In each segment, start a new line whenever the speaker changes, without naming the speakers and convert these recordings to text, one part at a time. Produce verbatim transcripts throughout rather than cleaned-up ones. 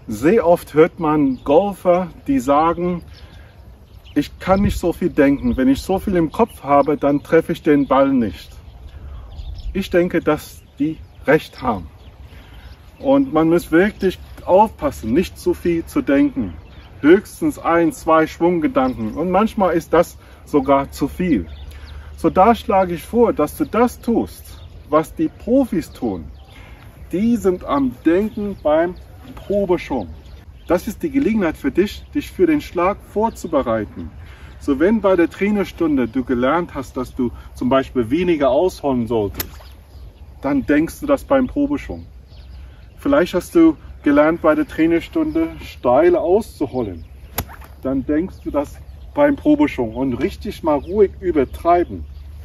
Sehr oft hört man Golfer, die sagen, ich kann nicht so viel denken. Wenn ich so viel im Kopf habe, dann treffe ich den Ball nicht. Ich denke, dass die recht haben. Und man muss wirklich aufpassen, nicht zu viel zu denken. Höchstens ein, zwei Schwunggedanken. Und manchmal ist das sogar zu viel. So, da schlage ich vor, dass du das tust, was die Profis tun. Die sind am Denken beim Probeschwung. Das ist die Gelegenheit für dich, dich für den Schlag vorzubereiten. So, wenn bei der Trainerstunde du gelernt hast, dass du zum Beispiel weniger ausholen solltest, dann denkst du das beim Probeschwung. Vielleicht hast du gelernt bei der Trainerstunde steil auszuholen. Dann denkst du das beim Probeschwung und richtig mal ruhig übertreiben.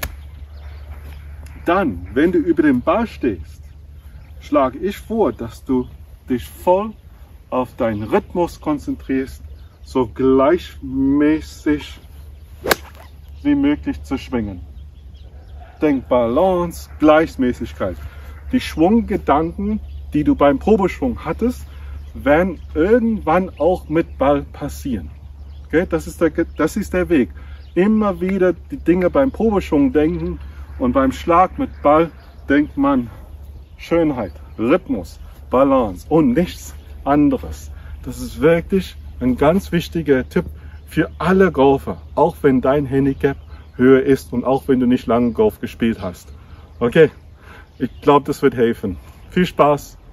Dann, wenn du über den Ball stehst, schlage ich vor, dass du dich voll auf deinen Rhythmus konzentrierst, so gleichmäßig wie möglich zu schwingen. Denk Balance, Gleichmäßigkeit. Die Schwunggedanken, die du beim Probeschwung hattest, werden irgendwann auch mit Ball passieren. Okay? Das ist der, das ist der Weg. Immer wieder die Dinge beim Probeschwung denken und beim Schlag mit Ball denkt man Schönheit, Rhythmus, Balance und nichts anderes. Das ist wirklich ein ganz wichtiger Tipp für alle Golfer, auch wenn dein Handicap höher ist und auch wenn du nicht lange Golf gespielt hast. Okay, ich glaube, das wird helfen. Viel Spaß!